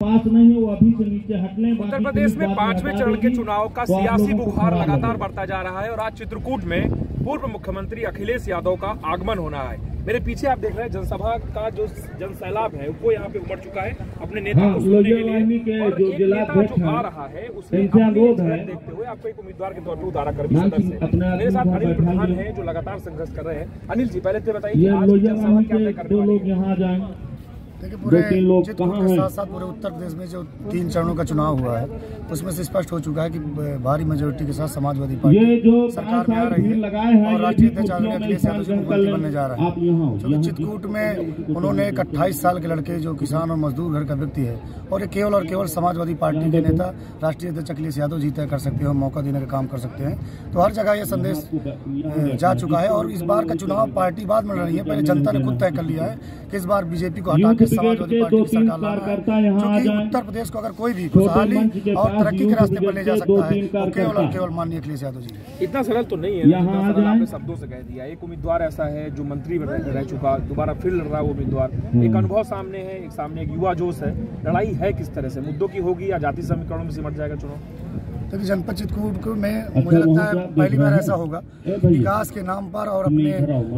पास नहीं है वो अभी से नीचे हट लें। उत्तर प्रदेश में 5वें चरण के चुनाव का सियासी बुखार लगातार बढ़ता जा रहा है और आज चित्रकूट में पूर्व मुख्यमंत्री अखिलेश यादव का आगमन होना है। मेरे पीछे आप देख रहे हैं जनसभा का जो जनसैलाब है वो यहाँ पे उमड़ चुका है अपने नेता को सुनने के लिए, और एक नेता जो आ रहा है उसने देखते हुए आपको एक उम्मीदवार के तौर पर उतारा कर भी सदस्य। मेरे साथ अनिल प्रधान है जो लगातार संघर्ष कर रहे हैं। अनिल जी, पहले तो बताइए आज जनसभा क्या तय करने वाले हैं? देखिए, पूरे चित्रकूट के साथ साथ पूरे उत्तर प्रदेश में जो 3 चरणों का चुनाव हुआ है उसमें से स्पष्ट हो चुका है कि भारी मेजोरिटी के साथ समाजवादी पार्टी सरकार में आ रही है और राष्ट्रीय अध्यक्ष अखिलेश यादव जी मुख्यमंत्री बनने जा रहा है। क्योंकि चित्रकूट में उन्होंने एक 28 साल के लड़के जो किसान और मजदूर घर का व्यक्ति है और ये केवल और केवल समाजवादी पार्टी के नेता राष्ट्रीय अध्यक्ष अखिलेश यादव जी तय कर सकते हैं, मौका देने का काम कर सकते हैं। तो हर जगह ये संदेश जा चुका है और इस बार का चुनाव पार्टी बाद में लड़ रही है। पहले जनता ने खुद तय कर लिया है कि इस बार बीजेपी को हटा के समाजवादी पार्टी की सरकार लाना है, क्योंकि उत्तर प्रदेश को अगर कोई भी खुशहाली और तरक्की के रास्ते पर ले जा सकता है तो केवल और केवल माननीय अखिलेश यादव जी। इतना सरल तो नहीं है, इतना सरल आपने शब्दों से कह दिया। एक उम्मीदवार ऐसा है जो मंत्री रह चुका, दोबारा फिर लड़ रहा है वो उम्मीदवार, एक अनुभव सामने है, एक सामने एक युवा जोश है। लड़ाई है किस तरह से, मुद्दों की होगी या जाति समीकरणों में सिमट जाएगा चुनाव? क्योंकि जनपद चित्रकूट में मुझे लगता है पहली बार ऐसा होगा विकास के नाम पर और अपने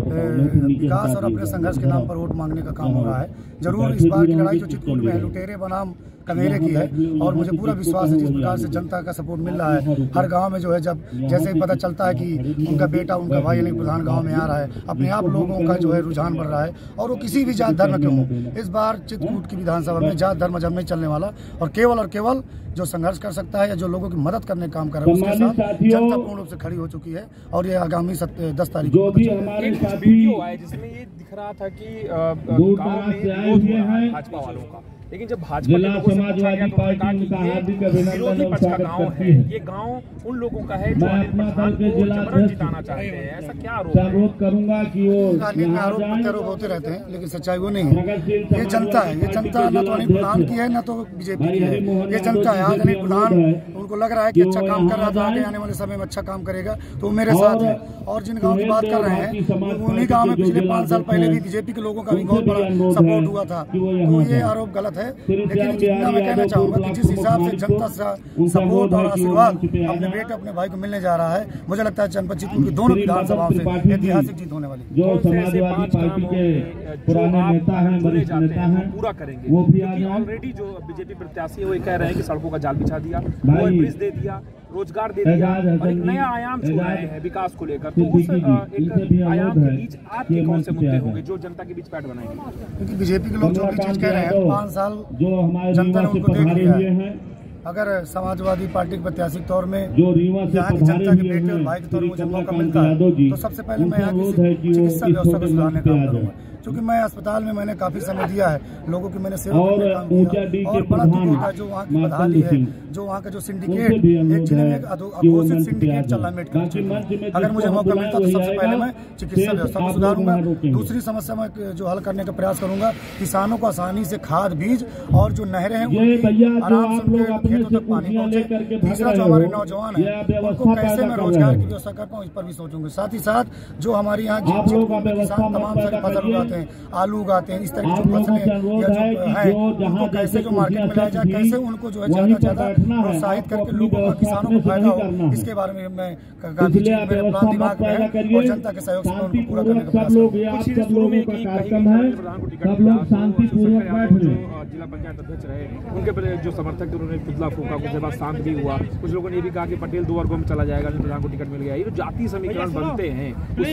विकास और अपने संघर्ष के नाम पर वोट मांगने का काम हो रहा है। जरूर इस बार की लड़ाई जो चित्रकूट में है लुटेरे बनाम कमेरे की है और मुझे पूरा विश्वास है जिस प्रकार से जनता का सपोर्ट मिल रहा है हर गांव में जो है, जब जैसे ही पता चलता है कि उनका बेटा उनका भाई अनिल प्रधान गांव में आ रहा है, अपने आप लोगों का जो है रुझान बढ़ रहा है और वो किसी भी जात धर्म के हों। इस बार चित्रकूट की विधानसभा में जात धर्म जब नहीं चलने वाला और केवल जो संघर्ष कर सकता है या जो लोगों की मदद करने का काम कर रहा है उसके साथ जनता पूर्ण रूप से खड़ी हो चुकी है। और ये आगामी 10 तारीख को वीडियो आया जिसमें ये दिख रहा था कि गांव में विरोध हो रहा है भाजपा वालों का, लेकिन जब भाजपा के लोगों से पूछा गया तो उन्होंने कहा कि ये विरोधी पक्ष का गांव है, ये गांव उन लोगों का है जो अनिल प्रधान को जबरन जिताना चाहते हैं। ऐसा क्या आरोप करूंगा कि वो आरोप प्रत्यारोप होते रहते हैं लेकिन सच्चाई वो नहीं है। ये जनता है, ये जनता न तो अनिल प्रधान की है न तो बीजेपी की है, ये जनता है। आज अनिल प्रधान उनको लग रहा है कि अच्छा काम कर रहा था, आगे आने वाले समय में अच्छा काम करेगा तो मेरे साथ है। और जिन गाँव की बात कर रहे हैं उन्हीं गाँव में पिछले 5 साल पहले भी बीजेपी के लोगों का भी बहुत बड़ा सपोर्ट हुआ था, तो ये आरोप गलत है। लेकिन जितना मैं कहना चाहूंगा कि जिस हिसाब से जनता सपोर्ट और आशीर्वाद अपने बेटे अपने भाई को मिलने जा रहा है, मुझे लगता है जनपद चित्रकूट की दोनों विधानसभाओं से ऐतिहासिक जीत होने वाली। जो समाजवादी पार्टी के पुराने नेता हैं, वरिष्ठ नेता हैं, पूरा करेंगे वो भी आ जाए। ऑलरेडी जो बीजेपी प्रत्याशी है वो कह रहे हैं कि सड़कों का जाल बिछा दिया, ब्रिज दे दिया, रोजगार दे दिया और एक नया आयाम छोड़ रहे हैं विकास को लेकर। तो उस एक आयाम के बीच आपके कौन से मुद्दे होंगे जो जनता के बीच पैठ बनाएंगे? क्योंकि बीजेपी के लोग जो भी चीज कह रहे हैं 5 साल जनता ने उनको देख लिया है। अगर समाजवादी पार्टी के प्रत्याशी के तौर में यहाँ की जनता के बेटे और भाई के तौर में मुझे मौका मिलता है तो सबसे पहले मैं यहाँ की चिकित्सा व्यवस्था को सुधारने का काम करूँगा, क्योंकि मैं अस्पताल में मैंने काफी समय दिया है, लोगों की मैंने सेवा करने का काम किया और बड़ा दुख होता है जो वहाँ की बदहाली है, जो वहाँ का जो सिंडिकेट एक जिले में अघोषित सिंडिकेट चल रहा है मेडिकल। अगर मुझे मौका मिलता तो सबसे पहले मैं चिकित्सा व्यवस्था को सुधारूंगा। दूसरी समस्या में जो हल करने का प्रयास करूंगा, किसानों को आसानी से खाद बीज और जो नहरें हैं आराम से उनके खेतों तक पानी पहुंचे। तीसरा जो हमारे नौजवान है उनको कैसे मैं रोजगार की व्यवस्था कर पाऊँ इस पर भी सोचूंगा। साथ ही साथ जो हमारे यहाँ किसान तमाम सारी फसल उगाते हैं, आलू उगाते हैं, इस तरह की जो फसलें या जो है उनको कैसे जो मार्केट में लाया जाए, कैसे उनको जो है ज्यादा ज्यादा प्रोत्साहित करके लोगों को किसानों को फायदा हो, इसके बारे में मैं गांधी जी मेरे प्लान दिमाग में है और जनता के सहयोग से उनको पूरा करने का प्रयास करूंगा। जिला पंचायत अध्यक्ष रहे उनके जो समर्थक थे उन्होंने पुतला फूंका, उसके बाद शांत भी हुआ। कुछ लोगों ने भी कहा कि पटेल 2 वर्गों में चला जाएगा, अनिल प्रधान को टिकट मिल गया। ये जो जाति समीकरण बनते हैं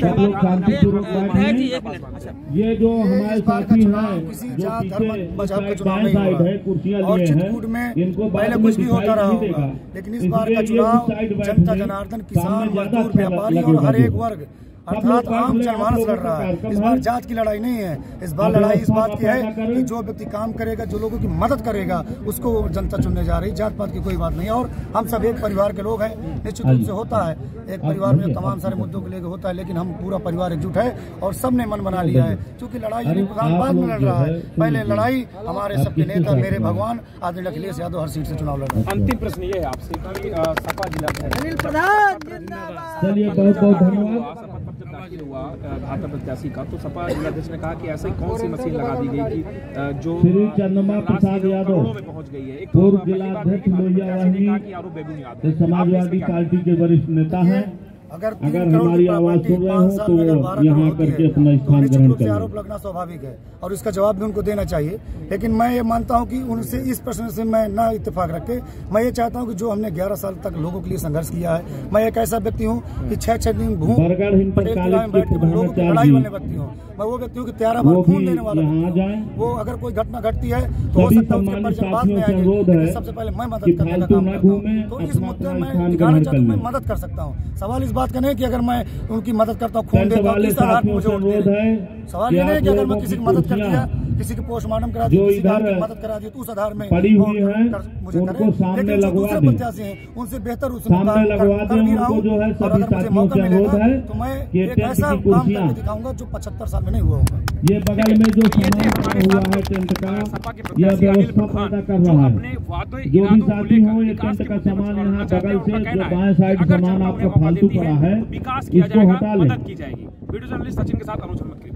ये जो हमारे साथी हैं किसी जात धर्म मजहब का चुनाव नहीं होगा और चित्रकूट में पहले कुछ भी होता रहा होगा, लेकिन इस बार का चुनाव जनता जनार्दन किसान मजदूर व्यापारी और हर एक वर्ग अर्थात आम जनमानस लड़ रहा है। इस बार जात की लड़ाई नहीं है, इस बार लड़ाई इस बात की है कि जो व्यक्ति काम करेगा, जो लोगों की मदद करेगा उसको जनता चुनने जा रही। जात पात की कोई बात नहीं है और हम सब एक परिवार के लोग हैं। निश्चित रूप से होता है एक परिवार में तमाम सारे मुद्दों को लेकर होता है, लेकिन हम पूरा परिवार एकजुट है और सबने मन बना लिया है। क्योंकि लड़ाई अनिल प्रधान बाद में लड़ रहा है, पहले लड़ाई हमारे सबके नेता मेरे भगवान आदरणीय अखिलेश यादव हर सीट से चुनाव लड़ रहे हैं। अंतिम प्रश्न ये है आपसे कि सपा जिला अनिल प्रधान चलिए बहुत बहुत धन्यवाद। जब दाखिल हुआ भाजपा प्रत्याशी का, तो सपा जिलाध्यक्ष ने कहा कि ऐसी कौन सी मशीन लगा दी गई कि जो श्री चंद्रमा प्रसाद यादव करोड़ों में पहुंच गई है। एक पूर्व जिलाध्यक्ष लोहिया वाहिनी समाजवादी पार्टी के वरिष्ठ नेता हैं। अगर हमारी आवाज सुन रहे हो तो वो यहाँ करके अपना स्थान ग्रहण करें। आरोप लगना स्वाभाविक है और इसका जवाब भी उनको देना चाहिए, लेकिन मैं ये मानता हूँ कि उनसे इस प्रश्न से मैं ना इत्तेफाक रखे। मैं ये चाहता हूँ कि जो हमने 11 साल तक लोगों के लिए संघर्ष किया है, मैं एक ऐसा व्यक्ति हूँ कि 6-6 दिन घूम लोगों की लड़ाई वाले व्यक्ति हूँ। मैं वो व्यक्ति हूँ कि 13 बार खून देने वाला वो अगर कोई घटना घटती है तो हो सकता है उसके परिजन बाद में आएंगे, सबसे पहले मैं मदद करने का काम करता हूँ। तो इस मुद्दे में दिखाना चाहता हूँ मैं मदद कर सकता हूँ। सवाल इस बात का नहीं कि अगर मैं उनकी मदद करता हूँ, खून देता हूँ, इस आधार पर मुझे वोट दे। सवाल ये नहीं है कि अगर मैं किसी की मदद कर दिया, किसी की पोस्टमार्टम करा दी, किसी की मदद करा दी, तो उस आधार में मुझे करें। लेकिन जो दूसरे प्रत्याशी हैं उनसे बेहतर उसमें कर भी रहा हूँ, और अगर मुझे मौका मिलेगा तो मैं एक ऐसा काम करके दिखाऊंगा जो 75 साल में नहीं हुआ होगा। ये बगल में जो सामान हुआ है टेंट का, यह व्यवस्था पैदा कर रहा है। जो भी साथी हो, ये टेंट का सामान यहाँ बगल से जो बाएं साइड सामान आपका फालतू पड़ा है, इसको हटा लें। वीडियो जर्नलिस्ट सचिन के साथ अनुज।